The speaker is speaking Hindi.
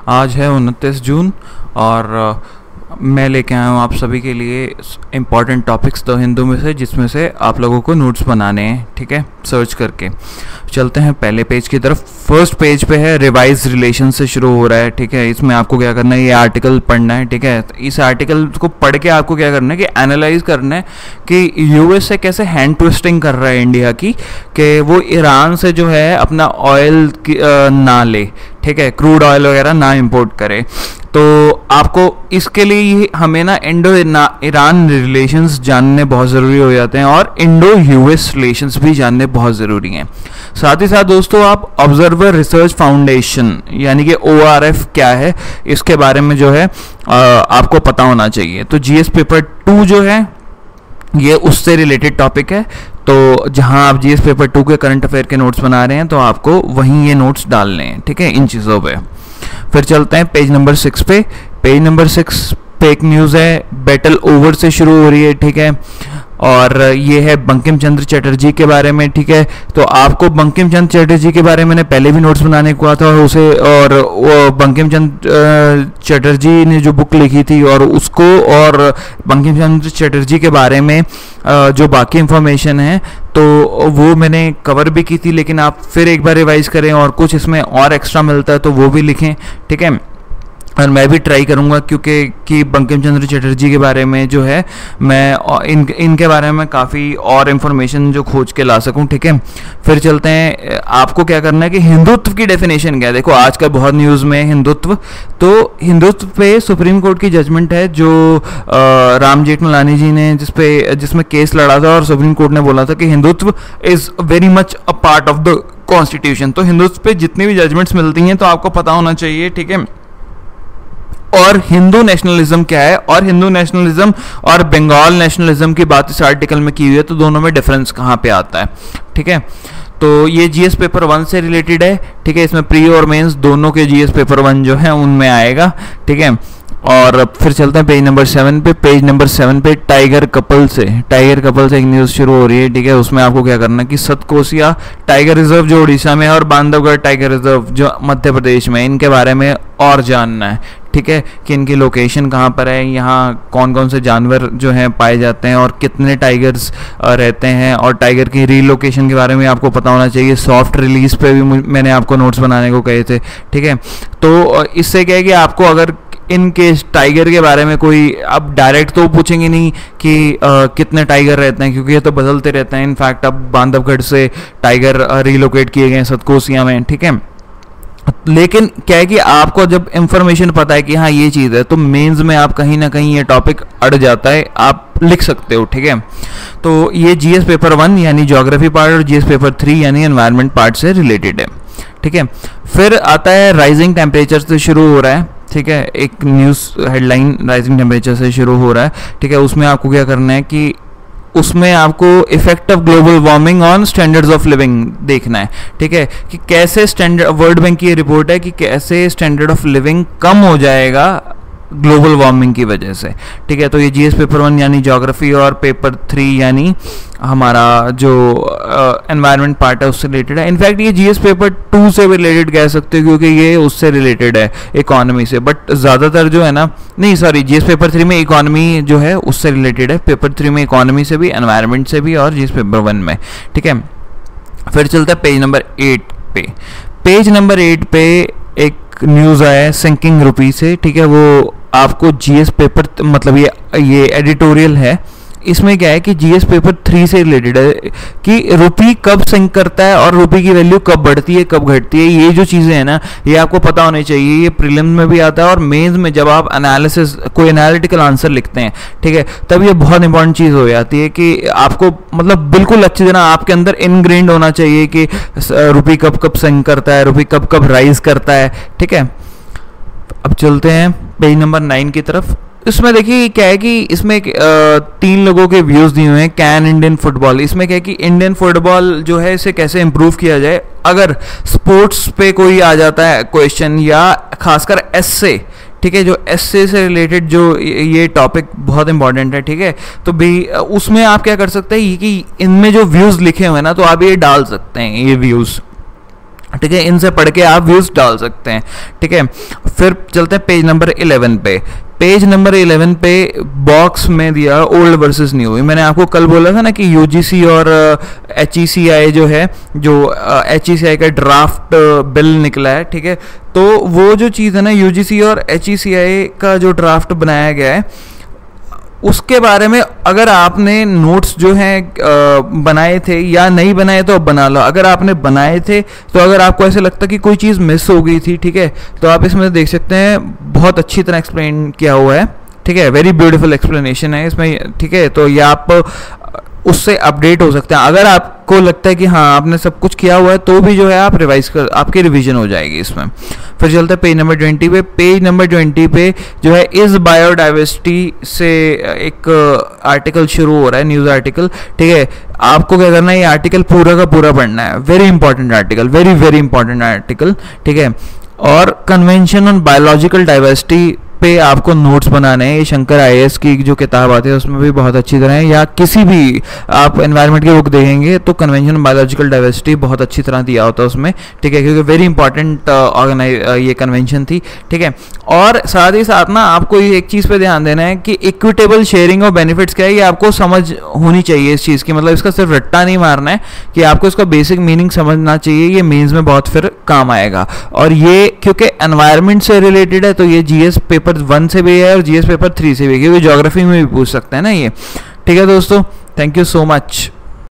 आज है 29 जून और मैं लेके आया हूँ आप सभी के लिए इम्पॉर्टेंट टॉपिक्स द हिंदू में से, जिसमें से आप लोगों को नोट्स बनाने हैं। ठीक है, सर्च करके चलते हैं पहले पेज की तरफ। फर्स्ट पेज पे है रिवाइज रिलेशन से शुरू हो रहा है। ठीक है, इसमें आपको क्या करना है, ये आर्टिकल पढ़ना है। ठीक है, इस आर्टिकल को पढ़ के आपको क्या करना है कि एनालाइज करना है कि यूएस से कैसे हैंड ट्विस्टिंग कर रहा है इंडिया की, कि वो ईरान से जो है अपना ऑयल ना ले। ठीक है, क्रूड ऑयल वगैरह ना इंपोर्ट करे। तो आपको इसके लिए हमें ना इंडो ईरान रिलेशंस जानने बहुत ज़रूरी हो जाते हैं और इंडो यूएस रिलेशंस भी जानने बहुत ज़रूरी हैं। साथ ही साथ दोस्तों, आप ऑब्जर्वर रिसर्च फाउंडेशन यानी कि ORF क्या है, इसके बारे में जो है आपको पता होना चाहिए। तो GS पेपर 2 जो है ये उससे रिलेटेड टॉपिक है। तो जहां आप GS पेपर 2 के करंट अफेयर के नोट्स बना रहे हैं तो आपको वहीं ये नोट्स डालने हैं। ठीक है, इन चीज़ों पे फिर चलते हैं पेज नंबर 6 पे। पेज नंबर 6 फेक न्यूज़ है, बैटल ओवर से शुरू हो रही है। ठीक है, और ये है बंकिम चंद्र चटर्जी के बारे में। ठीक है, तो आपको बंकिम चंद्र चटर्जी के बारे में मैंने पहले भी नोट्स बनाने को कहा था और उसे, और वो बंकिम चंद्र चटर्जी ने जो बुक लिखी थी और उसको, और बंकिम चंद्र चटर्जी के बारे में जो बाकी इंफॉर्मेशन है तो वो मैंने कवर भी की थी, लेकिन आप फिर एक बार रिवाइज करें और कुछ इसमें और एक्स्ट्रा मिलता है तो वो भी लिखें। ठीक है, और मैं भी ट्राई करूंगा क्योंकि बंकिम चंद्र चटर्जी के बारे में जो है मैं इनके बारे में काफ़ी और इन्फॉर्मेशन जो खोज के ला सकूं। ठीक है, फिर चलते हैं। आपको क्या करना है कि हिंदुत्व की डेफिनेशन क्या है। देखो आजकल बहुत न्यूज़ में हिंदुत्व, तो हिंदुत्व पे सुप्रीम कोर्ट की जजमेंट है जो राम जेठमलानी जी ने जिसमें केस लड़ा था और सुप्रीम कोर्ट ने बोला था कि Hindutva is very much a part of the constitution. तो हिंदुत्व पे जितनी भी जजमेंट्स मिलती हैं तो आपको पता होना चाहिए। ठीक है, और हिंदू नेशनलिज्म क्या है, और हिंदू नेशनलिज्म और बंगाल नेशनलिज्म की बात इस आर्टिकल में की हुई है, तो दोनों में डिफरेंस कहाँ पे आता है। ठीक है, तो ये GS पेपर 1 से रिलेटेड है। ठीक है, इसमें प्री और मेंस दोनों के GS पेपर 1 जो है उनमें आएगा। ठीक है, और फिर चलते हैं पेज नंबर 7 पे। पेज नंबर 7 पे टाइगर कपल से एक न्यूज़ शुरू हो रही है। ठीक है, उसमें आपको क्या करना है कि सतकोसिया टाइगर रिजर्व जो उड़ीसा में है और बांधवगढ़ टाइगर रिजर्व जो मध्य प्रदेश में, इनके बारे में और जानना है। ठीक है, कि इनकी लोकेशन कहाँ पर है, यहाँ कौन कौन से जानवर जो हैं पाए जाते हैं और कितने टाइगर्स रहते हैं, और टाइगर की रीलोकेशन के बारे में आपको पता होना चाहिए। सॉफ्ट रिलीज पे भी मैंने आपको नोट्स बनाने को कहे थे। ठीक है, तो इससे क्या है कि आपको अगर इन केस टाइगर के बारे में कोई, अब डायरेक्ट तो पूछेंगे नहीं कि कितने टाइगर रहते हैं, क्योंकि ये तो बदलते रहते हैं। इनफैक्ट अब बांधवगढ़ से टाइगर रीलोकेट किए गए हैं सतकोसिया में। ठीक है, लेकिन क्या है कि आपको जब इंफॉर्मेशन पता है कि हाँ ये चीज़ है, तो मेंस में आप कहीं ना कहीं ये टॉपिक अड़ जाता है, आप लिख सकते हो। ठीक है, तो ये GS पेपर 1 यानी ज्योग्राफी पार्ट और GS पेपर 3 यानी एनवायरनमेंट पार्ट से रिलेटेड है। ठीक है, फिर आता है राइजिंग टेम्परेचर से शुरू हो रहा है। ठीक है, एक न्यूज़ हेडलाइन राइजिंग टेम्परेचर से शुरू हो रहा है। ठीक है, उसमें आपको क्या करना है कि उसमें आपको effect of global warming on standards of living देखना है। ठीक है, कि कैसे स्टैंडर्ड, वर्ल्ड बैंक की ये रिपोर्ट है कि कैसे स्टैंडर्ड ऑफ लिविंग कम हो जाएगा ग्लोबल वार्मिंग की वजह से। ठीक है, तो ये GS पेपर 1 यानी ज्योग्राफी और पेपर 3 यानी हमारा जो एनवायरनमेंट पार्ट है उससे रिलेटेड है। इनफैक्ट ये GS पेपर 2 से भी रिलेटेड कह सकते हो क्योंकि ये उससे रिलेटेड है इकोनॉमी से, बट ज़्यादातर जो है ना, नहीं सॉरी, GS पेपर 3 में इकोनॉमी जो है उससे रिलेटेड है। पेपर 3 में इकोनॉमी से भी, एनवायरनमेंट से भी, और GS पेपर 1 में। ठीक है, फिर चलता है पेज नंबर 8 पे। पेज नंबर 8 पे एक न्यूज़ आया है सिंकिंग रुपी से। ठीक है, वो आपको GS पेपर, मतलब ये एडिटोरियल है। इसमें क्या है कि GS पेपर 3 से रिलेटेड है कि रुपी कब सिंक करता है और रुपी की वैल्यू कब बढ़ती है कब घटती है। ये जो चीज़ें हैं ना, ये आपको पता होनी चाहिए। ये प्रीलिम्स में भी आता है और मेंस में जब आप एनालिसिस, कोई एनालिटिकल आंसर लिखते हैं, ठीक है, तब ये बहुत इंपॉर्टेंट चीज़ हो जाती है कि आपको मतलब बिल्कुल अच्छी तरह आपके अंदर इनग्रेन्ड होना चाहिए कि रुपी कब कब सिंक करता है, रुपी कब कब राइज करता है। ठीक है, अब चलते हैं पेज नंबर 9 की तरफ। इसमें देखिए क्या है कि इसमें 3 लोगों के व्यूज़ दिए हुए हैं। कैन इंडियन फुटबॉल, इसमें क्या है कि इंडियन फुटबॉल जो है इसे कैसे इम्प्रूव किया जाए। अगर स्पोर्ट्स पे कोई आ जाता है क्वेश्चन, या खासकर एस्से, ठीक है, जो एस्से से रिलेटेड जो ये टॉपिक बहुत इंपॉर्टेंट है। ठीक है, तो भी उसमें आप क्या कर सकते हैं कि इनमें जो व्यूज़ लिखे हुए हैं ना, तो आप ये डाल सकते हैं ये व्यूज़। ठीक है, इनसे पढ़ के आप व्यूज़ डाल सकते हैं। ठीक है, फिर चलते हैं पेज नंबर 11 पे। पेज नंबर 11 पे बॉक्स में दिया ओल्ड वर्सेस न्यू। मैंने आपको कल बोला था ना कि यूजीसी और एचईसीआई जो है, जो एचईसीआई का ड्राफ्ट बिल निकला है, ठीक है, तो वो जो चीज़ है ना, यूजीसी और एचईसीआई का जो ड्राफ्ट बनाया गया है उसके बारे में अगर आपने नोट्स जो हैं बनाए थे या नहीं बनाए तो बना लो। अगर आपने बनाए थे तो अगर आपको ऐसे लगता कि कोई चीज़ मिस हो गई थी, ठीक है, तो आप इसमें देख सकते हैं बहुत अच्छी तरह एक्सप्लेन किया हुआ है। ठीक है, वेरी ब्यूटीफुल एक्सप्लेनेशन है इसमें। ठीक है, तो ये आप उससे अपडेट हो सकते हैं। अगर आपको लगता है कि हाँ आपने सब कुछ किया हुआ है तो भी जो है आप रिवाइज कर, आपकी रिवीजन हो जाएगी इसमें। फिर चलते हैं पेज नंबर 20 पे। पेज नंबर 20 पे जो है इस बायोडाइवर्सिटी से एक आर्टिकल शुरू हो रहा है, न्यूज़ आर्टिकल। ठीक है, आपको क्या करना है, ये आर्टिकल पूरा का पूरा पढ़ना है। Very important article, very very important article. ठीक है, और कन्वेंशन ऑन बायोलॉजिकल डाइवर्सिटी पे आपको नोट्स बनाने हैं। ये शंकर IAS की जो किताब आती है उसमें भी बहुत अच्छी तरह है, या किसी भी आप एनवायरनमेंट की बुक देखेंगे तो कन्वेंशन ऑन बायोलॉजिकल डाइवर्सिटी बहुत अच्छी तरह दिया होता है उसमें। ठीक है, क्योंकि वेरी इंपॉर्टेंट ये कन्वेंशन थी। ठीक है, और साथ ही साथ ना आपको ये एक चीज़ पे ध्यान देना है कि इक्विटेबल शेयरिंग ऑफ बेनिफिट्स क्या है, ये आपको समझ होनी चाहिए इस चीज़ की। मतलब इसका सिर्फ रट्टा नहीं मारना है, कि आपको इसका बेसिक मीनिंग समझना चाहिए। ये मेंस में बहुत फिर काम आएगा। और ये क्योंकि एनवायरनमेंट से रिलेटेड है तो ये GS पेपर 1 से भी है और GS पेपर 3 से भी है, क्योंकि ज्योग्राफी में भी पूछ सकते हैं ना ये। ठीक है दोस्तों, थैंक यू सो मच।